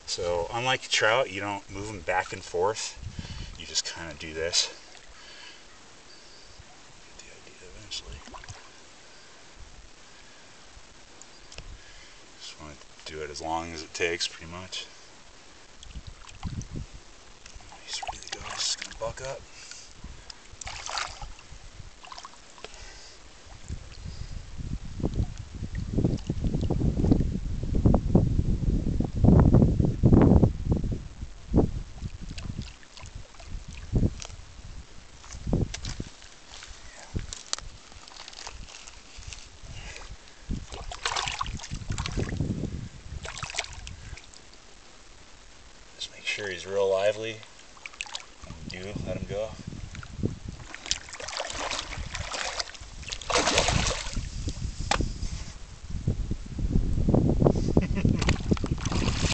So unlike trout, you don't move them back and forth. You just kind of do this. Get the idea eventually. Just want to do it as long as it takes, pretty much. He's ready to go. He's just gonna buck up. Just make sure he's real lively when you do let him go.